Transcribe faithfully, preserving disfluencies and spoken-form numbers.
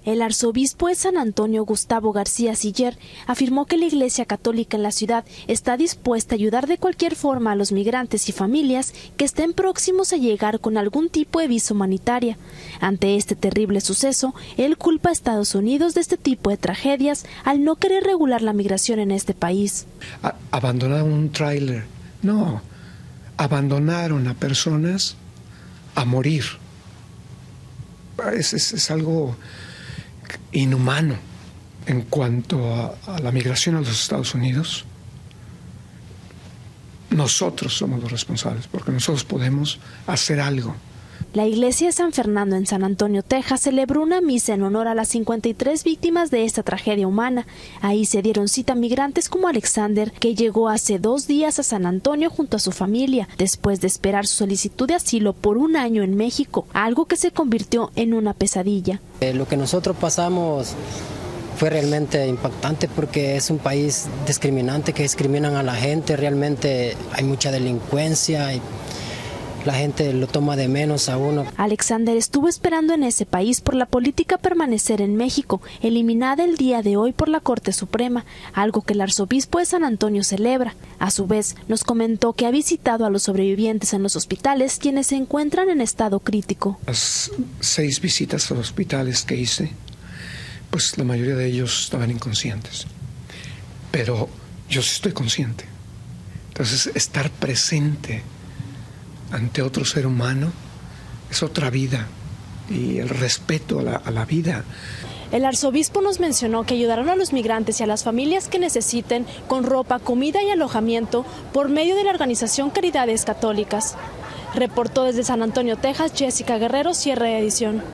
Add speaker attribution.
Speaker 1: El arzobispo de San Antonio, Gustavo García Siller, afirmó que la Iglesia Católica en la ciudad está dispuesta a ayudar de cualquier forma a los migrantes y familias que estén próximos a llegar con algún tipo de visa humanitaria. Ante este terrible suceso, él culpa a Estados Unidos de este tipo de tragedias al no querer regular la migración en este país.
Speaker 2: A- abandonar un tráiler, no, abandonaron a personas a morir. Es, es, es algo inhumano en cuanto a, a la migración a los Estados Unidos. Nosotros somos los responsables, porque nosotros podemos hacer algo.
Speaker 1: La iglesia de San Fernando en San Antonio, Texas, celebró una misa en honor a las cincuenta y tres víctimas de esta tragedia humana. Ahí se dieron cita migrantes como Alexander, que llegó hace dos días a San Antonio junto a su familia, después de esperar su solicitud de asilo por un año en México, algo que se convirtió en una pesadilla.
Speaker 3: Eh, lo que nosotros pasamos fue realmente impactante porque es un país discriminante, que discriminan a la gente, realmente hay mucha delincuencia y la gente lo toma de menos a uno.
Speaker 1: Alexander estuvo esperando en ese país por la política permanecer en México, eliminada el día de hoy por la Corte Suprema, algo que el arzobispo de San Antonio celebra. A su vez, nos comentó que ha visitado a los sobrevivientes en los hospitales, quienes se encuentran en estado crítico.
Speaker 2: Las seis visitas a los hospitales que hice, pues la mayoría de ellos estaban inconscientes. Pero yo sí estoy consciente. Entonces, estar presente ante otro ser humano es otra vida, y el respeto a la, a la vida.
Speaker 1: El arzobispo nos mencionó que ayudarán a los migrantes y a las familias que necesiten con ropa, comida y alojamiento por medio de la organización Caridades Católicas. Reportó desde San Antonio, Texas, Jessica Guerrero, cierre de edición.